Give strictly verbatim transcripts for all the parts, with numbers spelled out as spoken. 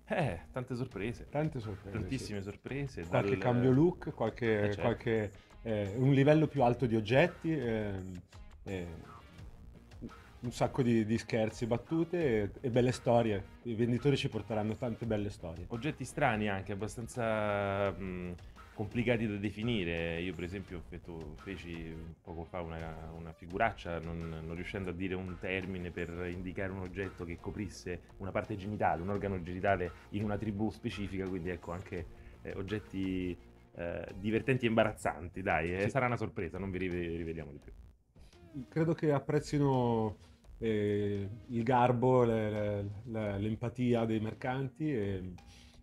Eh, tante sorprese, Tante sorprese, sì. tantissime sorprese, Qualche dal... cambio look, Eh qualche, certo. qualche, eh, un livello più alto di oggetti, ehm, eh, un sacco di, di scherzi, battute e, e belle storie. I venditori ci porteranno tante belle storie. Oggetti strani anche, abbastanza mh, complicati da definire. Io per esempio ho fatto- feci poco fa una, una figuraccia non, non riuscendo a dire un termine per indicare un oggetto che coprisse una parte genitale, un organo genitale in una tribù specifica, quindi ecco anche eh, oggetti eh, divertenti e imbarazzanti, dai, eh, Sì. sarà una sorpresa, non vi rive- riveliamo di più. Credo che apprezzino eh, il garbo, le- le- le- l'empatia dei mercanti e,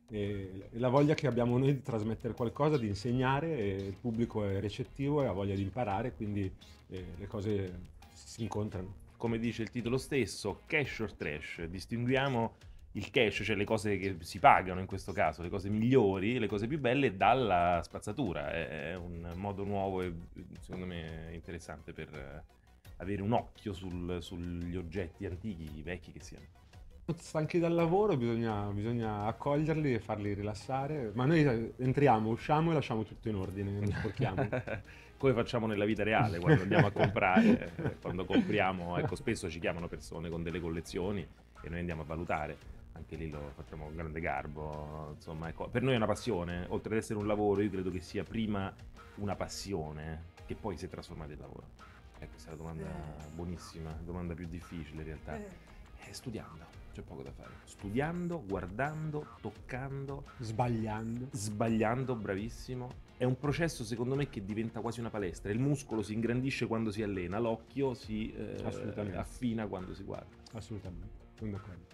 e la voglia che abbiamo noi di trasmettere qualcosa, di insegnare, e il pubblico è recettivo e ha voglia di imparare, quindi eh, le cose si incontrano. Come dice il titolo stesso, cash or trash, distinguiamo il cash, cioè le cose che si pagano in questo caso, le cose migliori, le cose più belle, dalla spazzatura. È un modo nuovo e secondo me interessante per eh, avere un occhio sul- sugli oggetti antichi, vecchi che siano. Stanchi dal lavoro, bisogna, bisogna accoglierli e farli rilassare, ma noi eh, entriamo, usciamo e lasciamo tutto in ordine, non sporchiamo. Come facciamo nella vita reale quando andiamo a comprare, eh, quando compriamo, ecco, spesso ci chiamano persone con delle collezioni e noi andiamo a valutare. Anche lì lo facciamo con grande garbo, insomma, ecco, per noi è una passione, oltre ad essere un lavoro, io credo che sia prima una passione che poi si è trasformata in lavoro. Ecco, questa è la domanda Eh, buonissima, la domanda più difficile in realtà. eh. Eh, studiando, c'è poco da fare. Studiando, guardando, toccando, Sbagliando. sbagliando, bravissimo. È un processo secondo me che diventa quasi una palestra. Il muscolo si ingrandisce quando si allena, l'occhio si eh, Assolutamente, affina quando si guarda. assolutamente, sono d'accordo.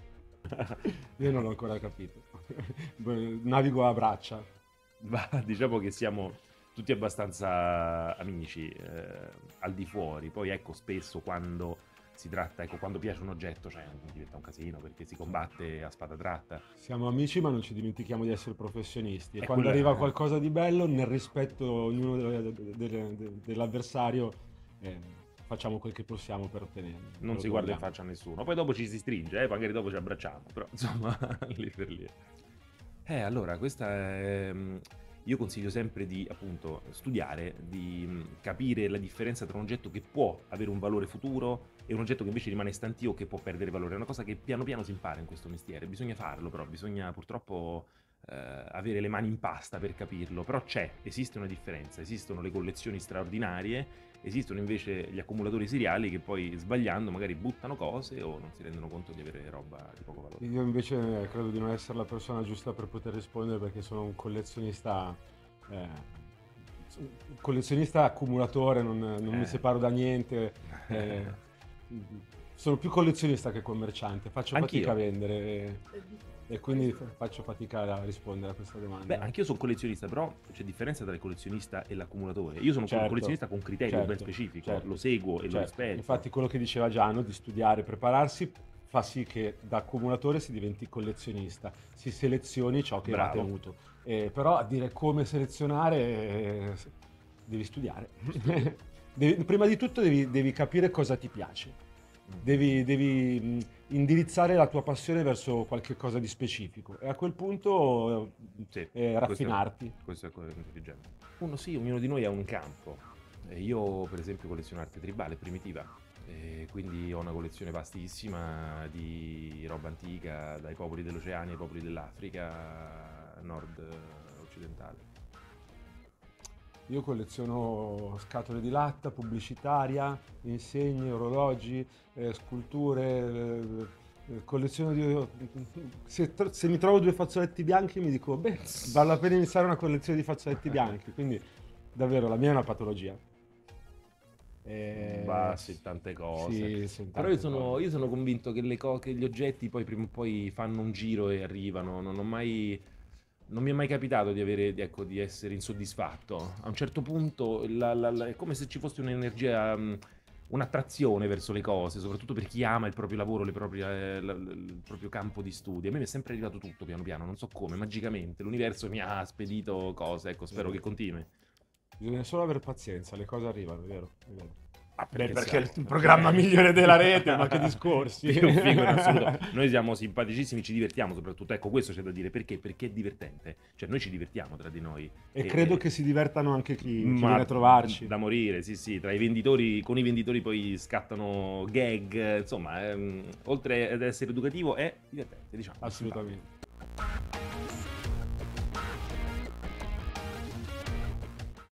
Io non l'ho ancora capito. Navigo a braccia. Ma diciamo che siamo tutti abbastanza amici eh, al di fuori. Poi ecco, spesso quando si tratta, ecco, quando piace un oggetto, cioè diventa un casino perché si combatte a spada tratta. Siamo amici, ma non ci dimentichiamo di essere professionisti. E E quando quella arriva qualcosa di bello, nel rispetto ognuno delle- delle- de- dell'avversario, eh, facciamo quel che possiamo per ottenerlo. non Quello si che guarda in vogliamo. faccia a nessuno. Poi dopo ci si stringe, eh, magari dopo ci abbracciamo, però insomma, lì per lì. Eh, allora, questa è... mm, Io consiglio sempre di, appunto, studiare, di mm, capire la differenza tra un oggetto che può avere un valore futuro e un oggetto che invece rimane stantio o che può perdere valore. È una cosa che piano piano si impara in questo mestiere. Bisogna farlo, però, bisogna purtroppo eh, avere le mani in pasta per capirlo. Però c'è, esiste una differenza. Esistono le collezioni straordinarie, esistono invece gli accumulatori seriali che poi sbagliando magari buttano cose o non si rendono conto di avere roba di poco valore. Io invece credo di non essere la persona giusta per poter rispondere perché sono un collezionista, eh, un collezionista accumulatore, non, non mi Eh. separo da niente. eh, sono più collezionista che commerciante, faccio fatica a Anch'io. vendere e, È di- e quindi questo fa- è. faccio fatica a rispondere a questa Beh, domanda. anch'io sono collezionista, però c'è differenza tra il collezionista e l'accumulatore. Io sono un Certo, collezionista con criterio ben certo, specifico, lo certo, seguo e lo certo. rispetto. Infatti quello che diceva Giano di studiare e prepararsi fa sì che da accumulatore si diventi collezionista, si selezioni ciò che va Bravo. tenuto. Eh, però a dire come selezionare eh, devi studiare. Devi- prima di tutto devi, devi capire cosa ti piace. Mm. Devi, devi, mh, indirizzare la tua passione verso qualche cosa di specifico e a quel punto Sì, eh, questo è, raffinarti. questo è quello intelligente. Uno sì, ognuno di noi ha un campo. Eh, io, per esempio, colleziono arte tribale primitiva. E quindi ho una collezione vastissima di roba antica, dai popoli dell'Oceania ai popoli dell'Africa nord eh, occidentale. Io colleziono scatole di latta, pubblicitaria, insegne, orologi, eh, sculture, eh, eh, colleziono di... Se, tro- se mi trovo due fazzoletti bianchi mi dico, beh, vale la pena iniziare una collezione di fazzoletti bianchi, quindi davvero la mia è una patologia. Eh, Bah, sì, tante cose. sì, sono Però io tante sono, cose. io sono convinto che, le co- che gli oggetti poi prima o poi fanno un giro e arrivano. Non ho mai, non mi è mai capitato di avere, di- ecco, di essere insoddisfatto. A un certo punto la- la- la- è come se ci fosse un'energia, mh, un'attrazione verso le cose, soprattutto per chi ama il proprio lavoro, le proprie- eh, la- la- il proprio campo di studio. A me mi è sempre arrivato tutto piano piano, non so come, magicamente. L'universo mi ha spedito cose, ecco, spero Eh, che continui. bisogna solo avere pazienza, le cose arrivano, è vero, è vero. Ah, Beh, perché perché è siamo il perché programma migliore della rete, ma che discorsi. più figo in assoluto. Noi siamo simpaticissimi, ci divertiamo soprattutto. Ecco, questo c'è da dire. Perché? Perché è divertente. Cioè, noi ci divertiamo tra di noi. E E, credo che e- si divertano anche chi, chi viene a ma trovarci. da morire, sì, sì. Tra i venditori, con i venditori poi scattano gag. Insomma, ehm, oltre ad essere educativo, è divertente, diciamo. Simpatico. Assolutamente.